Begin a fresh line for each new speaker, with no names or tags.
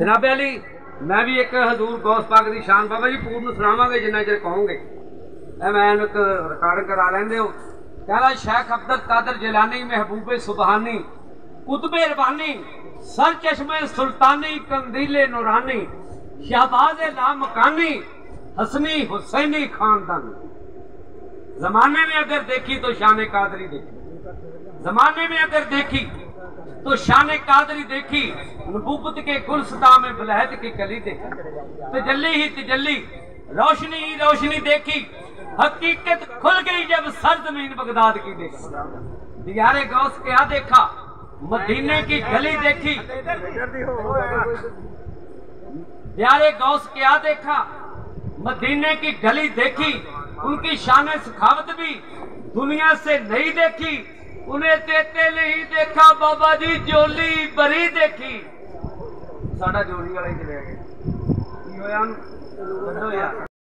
जनाबे अली मैं भी एक हजूर गौस पाक की शान बाबा जी पूर्ण सुनावांगे जिन्ना चिर कहोगे। मैं एक रिकॉर्ड करा लेंदे हो। कहला शेख अब्दुल कादिर जिलानी महबूबे सुबहानी कुतबे रबानी सर चश्मे सुल्तानी कंदीले नूरानी शहबाज लामकानी हसनी हुसैनी खानदानी। जमाने में अगर देखी तो शान कादरी देखी, जमाने में अगर देखी तो शान कादरी देखी, नबूवत के गुलसता में बलहद की कली देखी, तजल्ली ही तजल्ली रोशनी ही रोशनी देखी, हकीकत खुल गई जब सरजमीन बगदाद की देखी। दियारे गौस क्या देखा, मदीने की गली देखी। दियारे गौस क्या देखा, मदीने की गली देखी। उनकी शान सखावत भी दुनिया से नहीं देखी। उन्हें तेते नहीं देखा बाबा जी, जोली बरी देखी। साडा जोली वाला ही चले गए।